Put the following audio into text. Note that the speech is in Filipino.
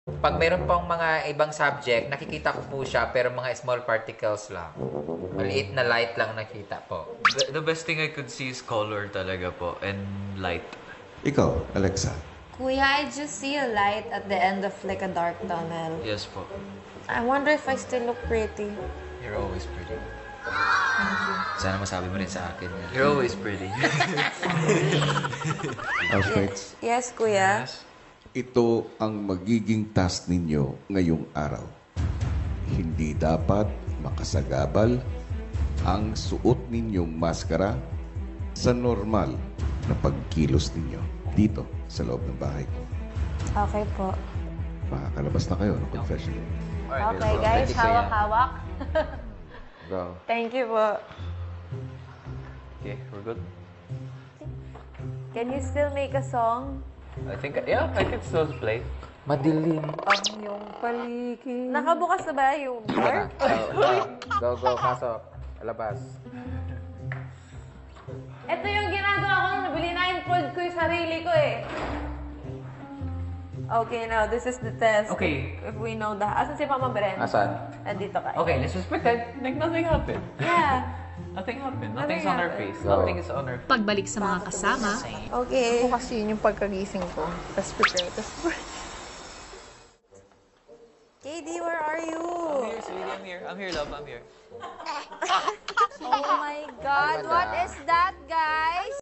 Pag meron pang mga ibang subject, nakikita ko po siya pero mga small particles lang. Maliit na light lang nakita po. The best thing I could see is color talaga po and light. Ikaw, Alexa. Kuya, I just see a light at the end of like a dark tunnel. Yes po. I wonder if I still look pretty. You're always pretty. Sana masabi mo rin sa akin. You're always pretty. Housemates, Yes, kuya. ito ang magiging task ninyo ngayong araw. Hindi dapat makasagabal ang suot ninyong maskara sa normal na pagkilos ninyo dito sa loob ng bahay ko. Okay po. Makakalabas na kayo ng confession. Okay, guys. Hawak-hawak. Go. Thank you po. Okay, we're good. Can you still make a song? I think, yeah, I can still play. Madilim. Ang iyong paligid. Nakabukas na ba yung door? Go, pasok. Labas. Ito yung ginagawa ko nung nabili-9-fold ko yung sarili ko eh. Okay, now this is the test. Okay. If we know that. Asan si Mama Bren? Asan? Nandito ka. Okay, let's just pretend like nothing happened. Yeah. Nothing happened. Nothing Nothing's on our happened. face. Go. Nothing is on our face. Pagbalik sa mga kasama, Okay. Ako kasi yun yung pagkagising ko. Tapos prepare. KD, where are you? I'm here, sweetie. I'm here. I'm here, love. I'm here. Oh my God, what is that, guys?